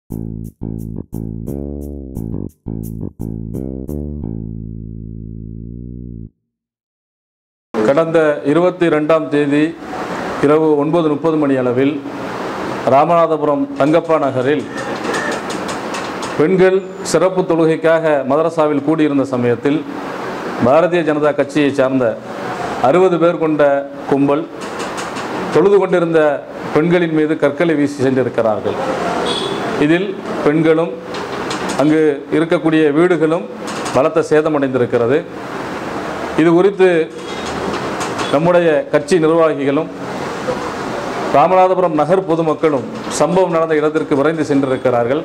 கடந்த 22ஆம் தேதி இரவு 9:30 மணி அளவில் ராமநாதபுரம் தங்கப்பா நகரில் பெண்கள் சிறப்பு தொழுகைக்காக மதரசாவில் கூடியிருந்த சமயத்தில் பாரதிய ஜனதா கட்சியை சார்ந்த 60 பேர் கொண்ட கும்பல் தொழுது கொண்டிருந்த பெண்களின் மீது கற்களை வீசி சென்றிருக்கிறார்கள். இதில் பெண்களும் அங்கு இருக்கக்கூடிய வீடுகளும் பலத்த சேதமடைந்திருக்கிறது. இது குறித்து நம்முடைய கட்சி நிர்வாகிகளும் ராமநாதபுரம் நகர் பொதுமக்களும் சம்பவம் நடந்த இடத்திற்கு விரைந்து சென்றிருக்கிறார்கள்.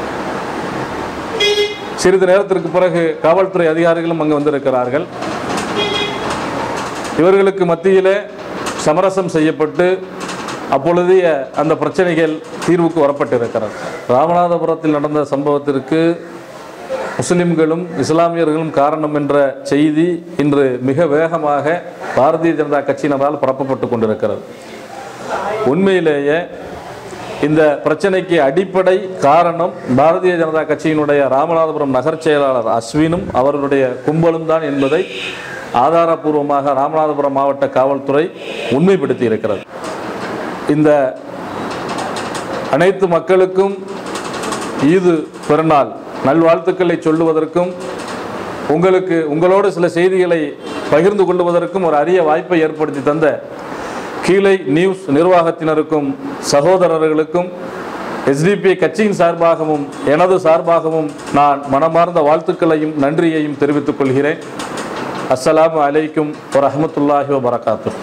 சிறிது நேரத்திற்கு பிறகு காவல்துறை அதிகாரிகளும் அங்கு வந்திருக்கிறார்கள். இவர்களுக்கு மத்தியிலே சமரசம் செய்யப்பட்டு அப்பொழுதைய அந்த பிரச்சனைகள் தீர்வுக்கு வரப்பட்டிருக்கிறது. ராமநாதபுரத்தில் நடந்த சம்பவத்திற்கு முஸ்லிம்களும் இஸ்லாமியர்களும் காரணம் என்ற செய்தி இன்று மிக வேகமாக பாரதிய ஜனதா கட்சியினரால் பரப்பப்பட்டு கொண்டிருக்கிறது. உண்மையிலேயே இந்த பிரச்சனைக்கு அடிப்படை காரணம் பாரதிய ஜனதா கட்சியினுடைய ராமநாதபுரம் நகர் செயலாளர் அஸ்வினும் அவர்களுடைய கும்பலும் தான் என்பதை ஆதாரபூர்வமாக ராமநாதபுரம் மாவட்ட காவல்துறை உண்மைப்படுத்தி இருக்கிறது. இந்த அனைத்து மக்களுக்கும் ஈது பெருநாள் நல்வாழ்த்துக்களை சொல்லுவதற்கும் உங்களோடு சில செய்திகளை பகிர்ந்து கொள்வதற்கும் ஒரு அரிய வாய்ப்பை ஏற்படுத்தி தந்த கீழை நியூஸ் நிர்வாகத்தினருக்கும் சகோதரர்களுக்கும் SDP கட்சியின் சார்பாகவும் எனது சார்பாகவும் நான் மனமார்ந்த வாழ்த்துக்களையும் நன்றியையும் தெரிவித்துக் கொள்கிறேன். அஸ்ஸலாமு அலைக்கும் வரஹ்மத்துல்லாஹி வபரகாத்துஹ்.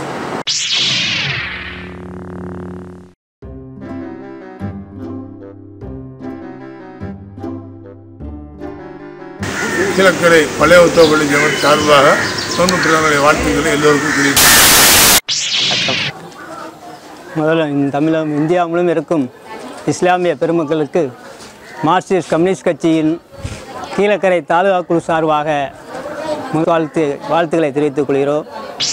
கிழக்கரை பழைய உத்தவப்பள்ளி ஜமாத் சார்பாக நோன்பு பிறந்தவர்களை வாழ்த்துக்களை எல்லோருக்கும் தெரிவித்தேன். முதல்ல இந்தியா முழுவதும் இருக்கும் இஸ்லாமிய பெருமக்களுக்கு மார்க்சிஸ்ட் கம்யூனிஸ்ட் கட்சியின் கீழக்கரை தாலுகா குழு சார்பாக வாழ்த்துக்களை தெரிவித்துக் கொள்கிறோம்.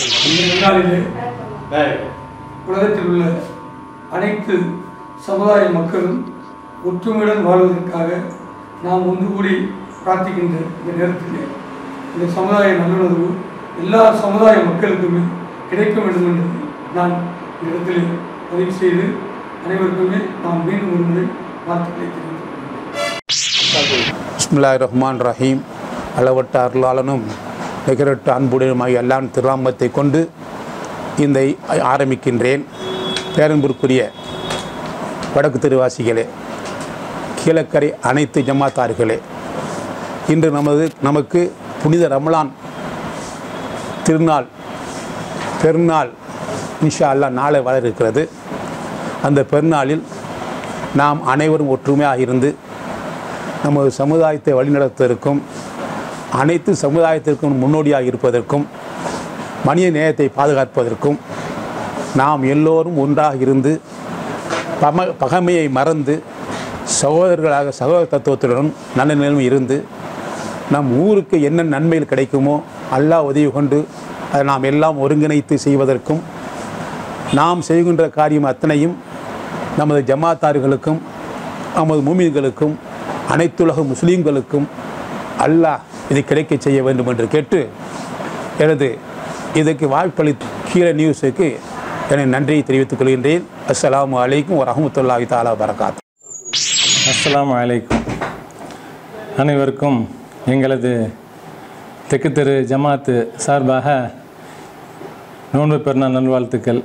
உலகத்தில் உள்ள அனைத்து சமுதாய மக்களும் ஒற்றுமையுடன் வாழ்வதற்காக நாம் ஒன்று கூடி பிரார்த்திக்கின்ற இந்த நேரத்தில் இந்த சமுதாய நல்லுணர்வு எல்லா சமுதாய மக்களுக்குமே கிடைக்க வேண்டும் என்று நான் இந்த இடத்தில் பதிவு செய்து அனைவருக்குமே நாம் மீண்டும் ஒரு முறை வாழ்த்துக்களை தெரிவித்துள்ளேன். பிஸ்மில்லாஹிர் ரஹ்மானிர் ரஹீம். அளவற்ற அருளாளனும் நிகரற்ற அன்புடையமாகிய அல்லாஹ்வின் திருநாமத்தை கொண்டு இந்த ஆரம்பிக்கின்றேன். பேரன்புக்குரிய வடக்கு தெருவாசிகளே, கீழக்கரை அனைத்து ஜமாத்தார்களே, இன்று நமக்கு புனித ரமலான் திருநாள் பெருநாள் இன்ஷா அல்லாஹ் நாளை வர இருக்கிறது. அந்த பெருநாளில் நாம் அனைவரும் ஒற்றுமையாக இருந்து நமது சமுதாயத்தை வழிநடத்துவதற்கும் அனைத்து சமுதாயத்திற்கும் முன்னோடியாக இருப்பதற்கும் மனித நேயத்தை பாதுகாப்பதற்கும் நாம் எல்லோரும் ஒன்றாக இருந்து பகைமையை மறந்து சகோதரர்களாக சகோதர தத்துவத்துடன் நல்ல நிலைமை இருந்து நம் ஊருக்கு என்ன நன்மைகள் கிடைக்குமோ அல்லாஹ் உதவி கொண்டு அதை நாம் எல்லாம் ஒருங்கிணைத்து செய்வதற்கும் நாம் செய்கின்ற காரியம் அத்தனையும் நமது ஜமாத்தார்களுக்கும் நமது மூமின்களுக்கும் அனைத்துலக முஸ்லீம்களுக்கும் அல்லாஹ் இது கிடைக்க செய்ய வேண்டும் என்று கேட்டு எனது இதுக்கு வாய்ப்பளித்த கீழே நியூஸுக்கு என நன்றியை தெரிவித்துக் கொள்கின்றேன். அஸ்ஸலாமு அலைக்கும் வரஹ்மத்துல்லாஹி தஆலா வபரகாத்துஹு. அஸ்ஸலாமு அலைக்கும். அனைவருக்கும் எங்களது தெற்கு தெரு ஜமாத்து சார்பாக நோன்பு பெருநாள் நல்வாழ்த்துக்கள்.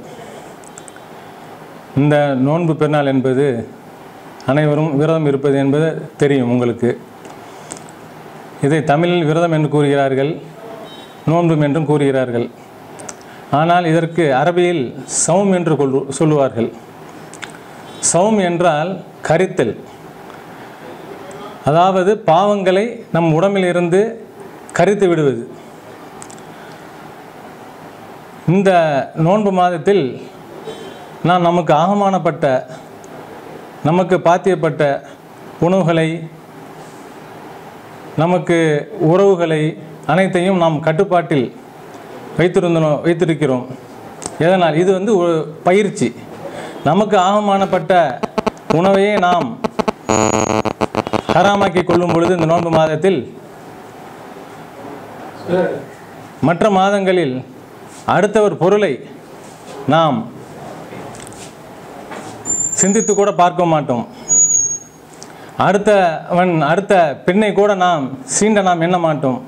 இந்த நோன்பு பெருநாள் என்பது அனைவரும் விரதம் இருப்பது என்பது தெரியும் உங்களுக்கு. இதை தமிழில் விரதம் என்று கூறுகிறார்கள், நோன்பும் என்றும் கூறுகிறார்கள். ஆனால் இதற்கு அரபியில் சௌம் என்று சொல்லுவார்கள். சௌம் என்றால் கரித்தல், அதாவது பாவங்களை நம் உடம்பில் இருந்து கரித்து விடுவது. இந்த நோன்பு மாதத்தில் நாம் நமக்கு ஆகமானப்பட்ட நமக்கு பாத்தியப்பட்ட உணவுகளை நமக்கு உறவுகளை அனைத்தையும் நாம் கட்டுப்பாட்டில் வைத்திருக்கிறோம். எதனால்? இது ஒரு பயிற்சி. நமக்கு ஆகமானப்பட்ட உணவையே நாம் ஹராமாக்கி கொள்ளும் பொழுது இந்த நோன்பு மாதத்தில் மற்ற மாதங்களில் அடுத்தவர் பொருளை நாம் சிந்தித்து கூட பார்க்க மாட்டோம். அடுத்த பெண்ணை கூட நாம் சீண்ட நாம் எண்ண மாட்டோம்.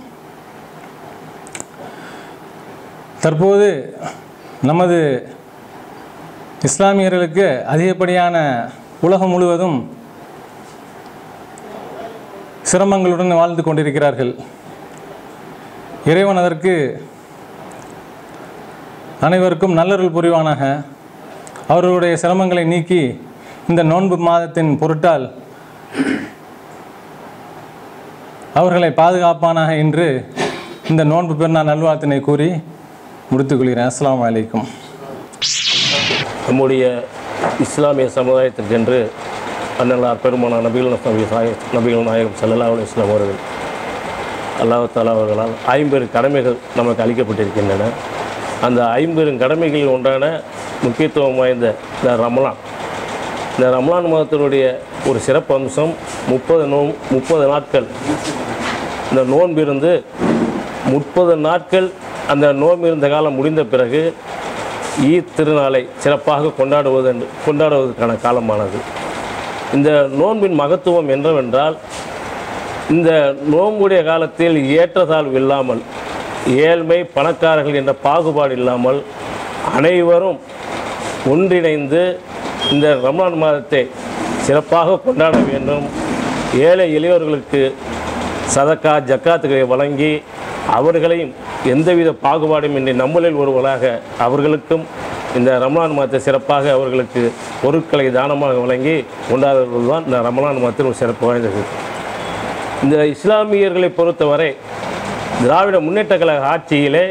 தற்போது நமது இஸ்லாமியர்களுக்கு அதிகப்படியான உலகம் முழுவதும் சிரமங்களுடன் வாழ்ந்து கொண்டிருக்கிறார்கள். இறைவன் அதற்கு அனைவருக்கும் நல்லருள் புரிவானாக. அவர்களுடைய சிரமங்களை நீக்கி இந்த நோன்பு மாதத்தின் பொருட்டால் அவர்களை பாதுகாப்பானாக என்று இந்த நோன்பு பெருநாள் நல்வாழ்த்தினை கூறி முடித்துக்கொள்கிறேன். அஸ்ஸலாமு அலைக்கும். நம்முடைய இஸ்லாமிய சமுதாயத்திற்கென்று அன்னலார் பெருமானார் நபிகள் நாயகம் ஸல்லல்லாஹு அலைஹி வஸல்லம் அவர்கள் அல்லாஹ் தஆலா அவர்களால் 50 கடமைகள் நமக்கு அளிக்கப்பட்டிருக்கின்றன. அந்த 50 கடமைகளில் ஒன்றான முக்கியத்துவம் வாய்ந்த இந்த ரமலான் மாதத்தினுடைய ஒரு சிறப்பு அம்சம் 30 நாட்கள் இந்த நோன்பிருந்து 30 நாட்கள் அந்த நோன்பு இருந்த காலம் முடிந்த பிறகு ஈத் திருநாளை சிறப்பாக கொண்டாடுவதற்கான காலமானது. இந்த நோன்பின் மகத்துவம் என்னவென்றால், இந்த நோன்புடைய காலத்தில் ஏற்றத்தாழ்வு இல்லாமல், ஏழ்மை பணக்காரர்கள் என்ற பாகுபாடு இல்லாமல் அனைவரும் ஒன்றிணைந்து இந்த ரமலான் மாதத்தை சிறப்பாக கொண்டாட வேண்டும். ஏழை எளியவர்களுக்கு சதக்கா ஜக்காத்துகளை வழங்கி அவர்களையும் எந்தவித பாகுபாடும் இன்றி நம்மளில் ஒருவராக அவர்களுக்கும் இந்த ரமலான் மாதத்தை சிறப்பாக அவர்களுக்கு பொருட்களை தானமாக வழங்கி கொண்டாடுவது தான் இந்த ரமலான் மாதத்தில் ஒரு சிறப்பு வாய்ந்தது. இந்த இஸ்லாமியர்களை பொறுத்தவரை திராவிட முன்னேற்ற கழக ஆட்சியிலே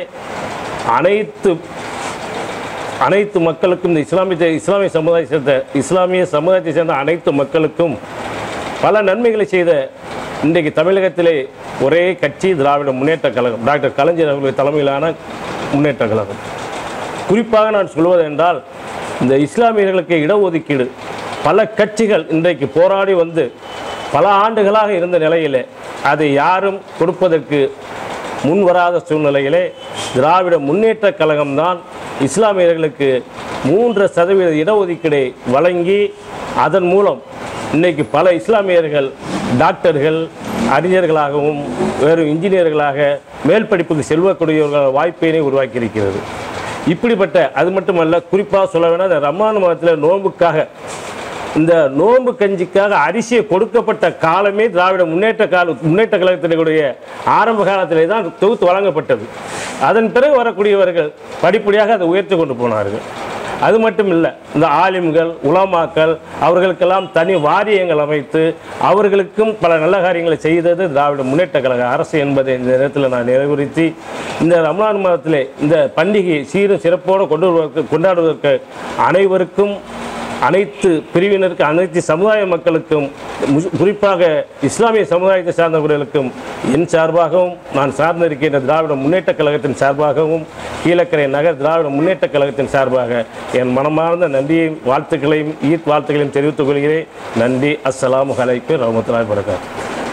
அனைத்து மக்களுக்கும் இந்த இஸ்லாமிய சமுதாயத்தை சேர்ந்த அனைத்து மக்களுக்கும் பல நன்மைகளை செய்த இன்றைக்கு தமிழகத்திலே ஒரே கட்சி திராவிட முன்னேற்ற கழகம், டாக்டர் கலைஞர் அவர்களுடைய தலைமையிலான முன்னேற்ற கழகம். குறிப்பாக நான் சொல்வது என்றால், இந்த இஸ்லாமியர்களுக்கு இடஒதுக்கீடு பல கட்சிகள் இன்றைக்கு போராடி வந்து பல ஆண்டுகளாக இருந்த நிலையிலே அதை யாரும் கொடுப்பதற்கு முன்வராத சூழ்நிலையிலே திராவிட முன்னேற்ற கழகம்தான் இஸ்லாமியர்களுக்கு 3% இடஒதுக்கீடை வழங்கி அதன் மூலம் இன்றைக்கு பல இஸ்லாமியர்கள் டாக்டர்கள், அறிஞர்களாகவும் வேறு இன்ஜினியர்களாக மேல் படிப்புக்கு செல்வக்கூடியவர்கள் வாய்ப்பினை உருவாக்கியிருக்கிறது. இப்படிப்பட்ட அது மட்டுமல்ல, குறிப்பாக சொல்ல வேணால் இந்த ரமலான் மாதத்தில் நோன்புக்காக இந்த நோன்பு கஞ்சிக்காக அரிசியை கொடுக்கப்பட்ட காலமே திராவிட முன்னேற்ற கழகத்தினுடைய ஆரம்ப காலத்திலே தான் தொகுத்து வழங்கப்பட்டது. அதன் பிறகு வரக்கூடியவர்கள் படிப்படியாக அதை உயர்த்தி கொண்டு போனார்கள். அது மட்டும் இல்லை, இந்த ஆலிம்கள் உலமாக்கள் அவர்களுக்கெல்லாம் தனி வாரியங்கள் அமைத்து அவர்களுக்கும் பல நல்ல காரியங்களை செய்தது திராவிட முன்னேற்ற கழக அரசு என்பதை இந்த நேரத்தில் நான் நிறைவுறுத்தி, இந்த ரமலான் மாதத்திலே இந்த பண்டிகையை சீரும் சிறப்போடு கொண்டாடுவதற்கு அனைவருக்கும், அனைத்து பிரிவினருக்கு, அனைத்து சமுதாய மக்களுக்கும், குறிப்பாக இஸ்லாமிய சமுதாயத்தை சார்ந்தவர்களுக்கும் என் சார்பாகவும் நான் சார்ந்திருக்கின்ற திராவிட முன்னேற்ற கழகத்தின் சார்பாகவும் கீழக்கரை நகர் திராவிட முன்னேற்ற கழகத்தின் சார்பாக என் மனமார்ந்த நன்றியையும் வாழ்த்துக்களையும் ஈத் வாழ்த்துக்களையும் தெரிவித்துக் கொள்கிறேன். நன்றி. அஸ்ஸலாமு அலைக்கும் வரஹ்மத்துல்லாஹி வபரகாத்துஹு.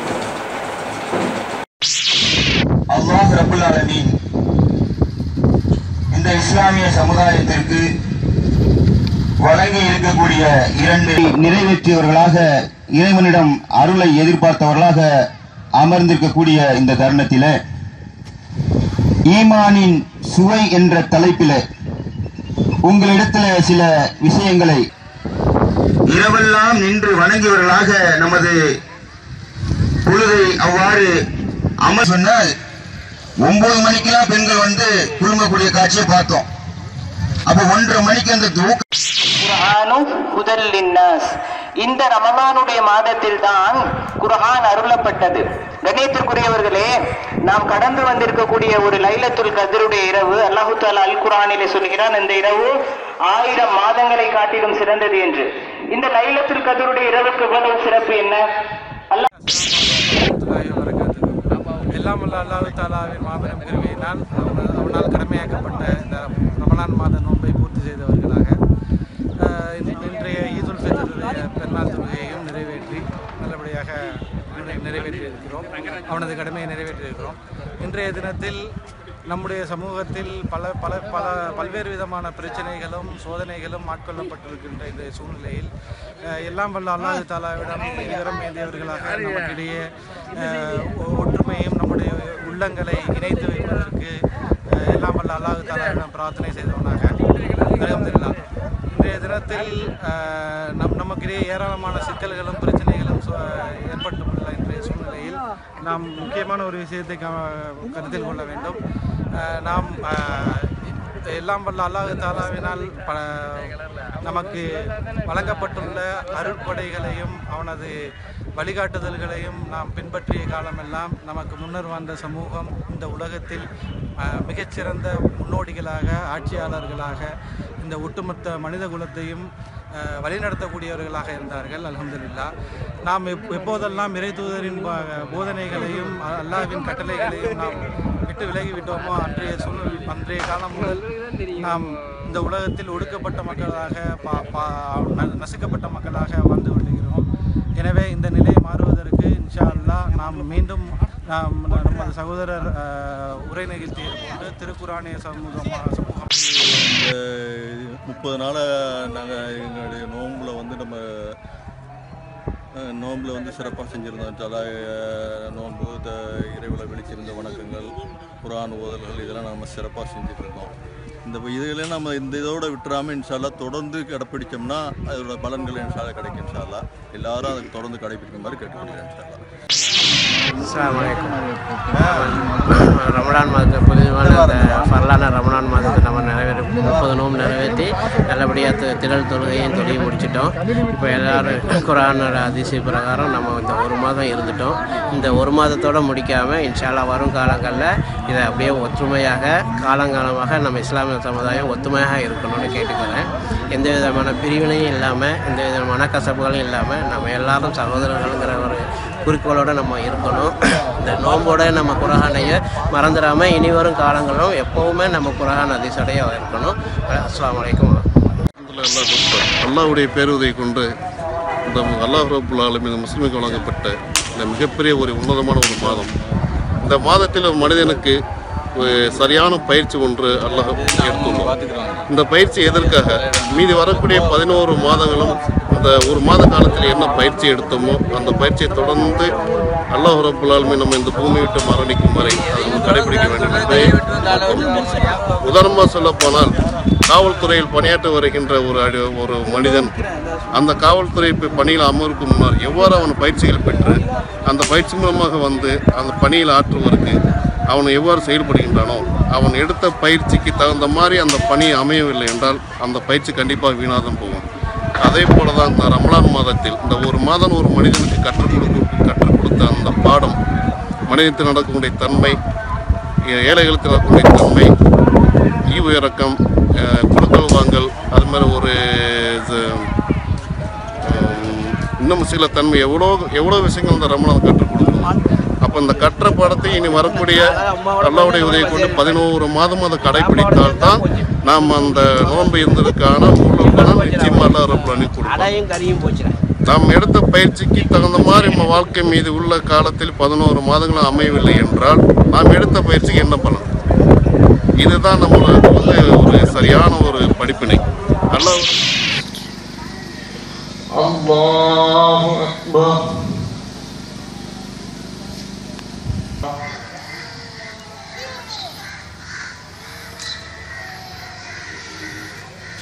அல்லாஹ் ரப்பல் ஆலமீன் இந்த இஸ்லாமிய சமுதாயத்திற்கு வழங்கி இருக்கக்கூடிய 2 நிறைவேற்றியவர்களாக, இறைவனிடம் அருளை எதிர்பார்த்தவர்களாக அமர்ந்திருக்கக்கூடிய இந்த தருணத்திலே ஈமானின் சுவை என்ற தலைப்பிலே உங்களிடத்தில் சில விஷயங்களை இரவெல்லாம் நின்று வணங்கியவர்களாக நமது பொழுதை அவ்வாறு அமர் சொன்னால் 9 மணிக்கெல்லாம் பெண்கள் வந்து குழுமக்கூடிய காட்சியை பார்த்தோம். அப்ப 1:30 மணிக்கு அந்த இந்த ரமலானுடைய மாதத்தில் தான் குர்ஆன் அருளப்பட்டது. கண்ணியத்திற்குரியவர்களே, நாம் கடந்து வந்திருக்கக்கூடிய ஒரு லைலத்துல் கத்ருடைய இரவு அல்லாஹ் தஆலா அல் குர்ஆனிலே சொல்கிறான், இந்த இரவு 1000 மாதங்களை காட்டிலும் சிறந்தது என்று. இந்த லைலத்துல் கத்ருடைய இரவுக்கு இவ்வளவு சிறப்பு என்ன? எல்லாம் வல்ல அல்லாஹ் தஆலாவின் மாபெரும் கிருபையினால் அவனால் கடமையாக்கப்பட்ட இந்த ரமலான் மாத நோன்பை பூர்த்தி செய்தவர்களாக இன்றைய ஈதுல் ஃபித்ருடைய பெருநாள் தொழுகையையும் நிறைவேற்றி நிறைவேற்றியிருக்கிறோம், அவனது கடமையை நிறைவேற்றியிருக்கிறோம். இன்றைய தினத்தில் நம்முடைய சமூகத்தில் பல்வேறு விதமான பிரச்சனைகளும் சோதனைகளும் ஆட்கொள்ளப்பட்டிருக்கின்ற இந்த சூழ்நிலையில் எல்லாம் வல்ல அல்லாஹ் தஆலாவிடம் நிகரம் வேண்டியவர்களாக நமக்கிடையே ஒற்றுமையும் நம்முடைய உள்ளங்களை இணைத்து வைப்பதற்கு எல்லாம் வல்ல அல்லாஹ் தஆலாவிடம் பிரார்த்தனை செய்தவனாக அல்ஹம்துலில்லாஹ். இன்றைய தினத்தில் நமக்கிடையே ஏராளமான சிக்கல்களும் பிரச்சனைகளும் ஏற்பட்டுள்ள இன்றைய சூழ்நிலையில் நாம் முக்கியமான ஒரு விஷயத்தை கருத்தில் கொள்ள வேண்டும். நாம் எல்லாம் வல்ல அல்லாஹ் தஆலாவினால் நமக்கு வழங்கப்பட்டுள்ள அருட்கொடைகளையும் அவனது வழிகாட்டுதல்களையும் நாம் பின்பற்றிய காலமெல்லாம் நமக்கு முன்னர் வாழ்ந்த சமூகம் இந்த உலகத்தில் மிகச்சிறந்த முன்னோடிகளாக ஆட்சியாளர்களாக இந்த ஒட்டுமொத்த மனித குலத்தையும் வழிநடத்தக்கூடியவர்களாக இருந்தார்கள். அல்ஹம்துலில்லாஹ். நாம் எப்போதெல்லாம் இறை தூதரின் போதனைகளையும் அல்லாஹ்வின் கட்டளைகளையும் நாம் விட்டு விலகிவிட்டோமோ அன்றைய காலம் முதல் நாம் இந்த உலகத்தில் ஒடுக்கப்பட்ட மக்களாக நசுக்கப்பட்ட மக்களாக வாழ்ந்து வருகிறோம். எனவே இந்த நிலை மாறுவதற்கு இன்ஷா அல்லாஹ் நாம் மீண்டும் நமது சகோதரர் உரை நிகழ்த்தியை கொண்டு திருக்குரானிய சமூகம் 30 நாளாக நாங்கள் எங்களுடைய நோம்பில் நோம்பில் சிறப்பாக செஞ்சுருந்தோம். நோன்பு இறைவனை வெளிச்சிருந்த வணக்கங்கள், குர்ஆன் ஓதல்கள் இதெல்லாம் நம்ம சிறப்பாக செஞ்சுட்ருக்கோம். இதுகளே நம்ம இதோடு விட்டுறாமல் இன்ஷால்லா தொடர்ந்து கடைப்பிடிச்சோம்னா அதோட பலன்கள் இன்ஷால்லா கிடைக்கும். இன்ஷால்லா எல்லாரும் அதை தொடர்ந்து கடைப்பிடிக்கிற மாதிரி கேட்டுக்கொள்கிறேன். இன்ஷால்லா. அஸ்ஸலாமு அலைக்கும். ரமலான் மாதத்தை பொதுவான அந்த ஃபர்லான ரமலான் மாதத்தை நம்ம 30 நோம்பு நிறைவேற்றி நல்லபடியாக திரள் தொழுகையும் தொழுகி முடிச்சிட்டோம். இப்போ எல்லோரும் குர்ஆன் ஹதீஸ் பிரகாரம் நம்ம இந்த 1 மாதம் இருந்துட்டோம். இந்த 1 மாதத்தோடு முடிக்காமல் இன்ஷா அல்லாஹ் வரும் காலங்களில் இதை அப்படியே ஒற்றுமையாக காலங்காலமாக நம்ம இஸ்லாமிய சமுதாயம் ஒத்துமையாக இருக்கணும்னு கேட்டுக்கிறேன். எந்த விதமான பிரிவினையும் இல்லாமல் எந்த விதமான கசப்புகளும் இல்லாமல் நம்ம எல்லாரும் சகோதரர்கள்ங்கிற ஒரு குறிக்கோளோடு நம்ம இருக்கணும். இந்த நோம்போட நம்ம குர்ஆனையை மறந்துடாமல் இனி வரும் காலங்களும் எப்போவுமே நம்ம குர்ஆன் ஹதீஸோடையே இருக்கணும். அஸ்ஸலாமு அலைக்கும். அல்லாஹ்வுடைய பேருதவி கொண்டு இந்த அல்லாஹ் ரப்புல் ஆலமீன் முஸ்லிமுக்கு வழங்கப்பட்ட இந்த மிகப்பெரிய ஒரு உன்னதமான ஒரு மாதம். இந்த மாதத்தில் ஒரு மனிதனுக்கு சரியான பயிற்சி ஒன்று அல்லாஹ் எடுத்துள்ளார். இந்த பயிற்சி எதற்காக மீதி வரக்கூடிய 11 மாதங்களும் அந்த 1 மாத காலத்தில் என்ன பயிற்சி எடுத்தோமோ அந்த பயிற்சியை தொடர்ந்து அல்லாஹ் ரப்புல் ஆலமீன் நம்ம இந்த பூமி விட்டு மரணிக்கும் வரை அதை நம்ம கடைபிடிக்க வேண்டும் என்பதை உதாரணமாக சொல்லப்போனால் காவல்துறையில் பணியாற்ற வருகின்ற ஒரு மனிதன் அந்த காவல்துறை பணியில் அமர்வுக்கு முன்னால் எவ்வாறு அவன் பயிற்சிகள் பெற்று அந்த பயிற்சி மூலமாக அந்த பணியில் ஆற்றுவதற்கு அவன் எவ்வாறு செயல்படுகின்றானோ அவன் எடுத்த பயிற்சிக்கு தகுந்த மாதிரி அந்த பணி அமையவில்லை என்றால் அந்த பயிற்சி கண்டிப்பாக வீணாதான் போகும். அதே போல தான் இந்த ரமலான் மாதத்தில் இந்த 1 மாதம் ஒரு மனிதனுக்கு கற்றுக் கொடுத்த அந்த பாடம், மனிதத்தில் நடக்கக்கூடிய தன்மை, ஏழைகளுக்கு நடக்கக்கூடிய தன்மை, ஈவு இறக்கம், கொடுக்கல் வாங்கல், அது மாதிரி ஒரு இன்னும் சில தன்மை எவ்வளோ விஷயங்கள் இந்த ரமலான் கற்றுக் கொடுக்கும். அப்போ இந்த கற்ற பாடத்தை இனி வரக்கூடிய அல்லாஹ்வுடைய உதவி கொண்டு 11 மாதம் அதை கடைபிடித்தால் தான் நாம் அந்த நோன்பு இருந்ததுக்கான முழு பலன் நிச்சயமாக அல்லாஹ் ரப்புல் ஆலமீன் கொடுப்பார். நாம் எடுத்த பயிற்சிக்கு தகுந்த மாதிரி நம்ம வாழ்க்கை மீது உள்ள காலத்தில் 11 மாதங்களும் அமையவில்லை என்றால் நாம் எடுத்த பயிற்சிக்கு என்ன பலன்? இதுதான் நம்மளுக்கு ஒரு சரியான ஒரு படிப்பினை. அல்லாஹ் அல்லாஹு அக்பர்.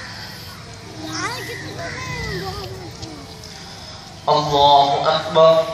Allahu Akbar.